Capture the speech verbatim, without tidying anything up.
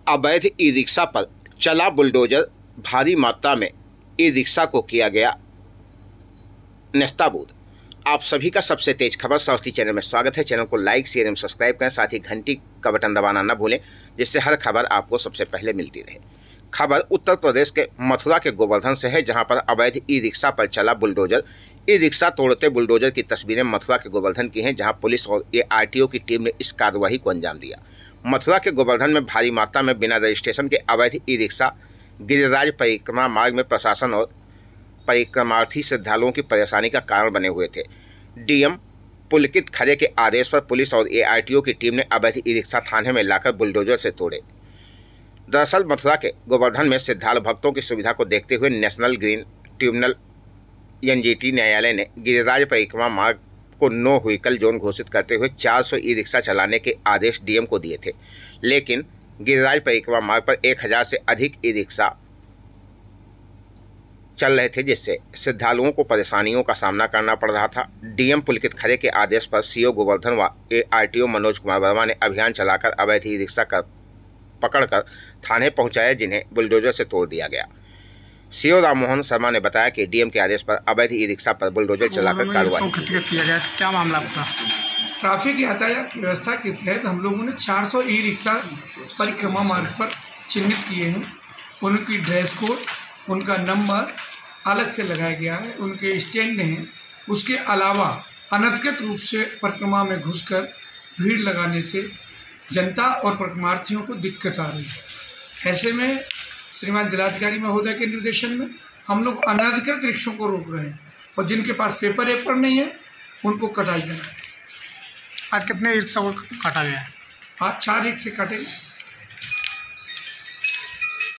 अवैध ई रिक्शा पर चला बुलडोजर, भारी मात्रा में ई रिक्शा को किया गया नेस्ताबूद। आप सभी का सबसे तेज खबर साउथी चैनल में स्वागत है। चैनल को लाइक, शेयर एवं सब्सक्राइब करें, साथ ही घंटी का बटन दबाना न भूलें, जिससे हर खबर आपको सबसे पहले मिलती रहे। खबर उत्तर प्रदेश के मथुरा के गोवर्धन से है, जहां पर अवैध ई रिक्शा पर चला बुलडोजर। ई रिक्शा तोड़ते बुलडोजर की तस्वीरें मथुरा के गोवर्धन की हैं, जहां पुलिस और ए आर टी ओ की टीम ने इस कार्रवाई को अंजाम दिया। मथुरा के गोवर्धन में भारी मात्रा में बिना रजिस्ट्रेशन के अवैध ई रिक्शा गिरिराज परिक्रमा मार्ग में प्रशासन और परिक्रमार्थी श्रद्धालुओं की परेशानी का कारण बने हुए थे। डीएम पुलकित खरे के आदेश पर पुलिस और ए आर टी ओ की टीम ने अवैध ई रिक्शा थाने में लाकर बुलडोजर से तोड़े। दरअसल मथुरा के गोवर्धन में श्रद्धालु भक्तों की सुविधा को देखते हुए national green tribunal N G T न्यायालय ने गिरिराज परिक्रमा मार्ग को नो व्हीकल जोन घोषित करते हुए चार सौ ई रिक्शा चलाने के आदेश डीएम को दिए थे, लेकिन गिरिराज परिक्रमा मार्ग पर एक हज़ार से अधिक ई रिक्शा चल रहे थे, जिससे श्रद्धालुओं को परेशानियों का सामना करना पड़ रहा था। डीएम पुलकित खरे के आदेश पर सीओ गोवर्धन व A R T O Manoj Kumar Verma ने अभियान चलाकर अवैध ई रिक्शा कर पकड़कर थाने पहुंचाया, जिन्हें बुलडोजर से तोड़ दिया गया। सीओ राममोहन शर्मा ने बताया कि डीएम के आदेश पर अवैध ई रिक्शा पर बुलडोजर चलाकर कार्रवाई किया गया। क्या मामला आपका? ट्रैफिक यातायात व्यवस्था के तहत हम लोगों ने चार सौ ई रिक्शा परिक्रमा मार्ग पर चिन्हित किए हैं। उनकी ड्रेस कोड, उनका नंबर अलग से लगाया गया है, उनके स्टैंड हैं। उसके अलावा अनधिकृत रूप से परिक्रमा में घुसकर भीड़ लगाने से जनता और परिक्रमार्थियों को दिक्कत आ रही है। ऐसे में श्रीमान जिलाधिकारी महोदय के निर्देशन में हम लोग अनधिकृत रिक्शों को रोक रहे हैं और जिनके पास पेपर वेपर नहीं है उनको कटाई करें। आज कितने रिक्शा को काटा गया है? आज चार रिक्शे काटे।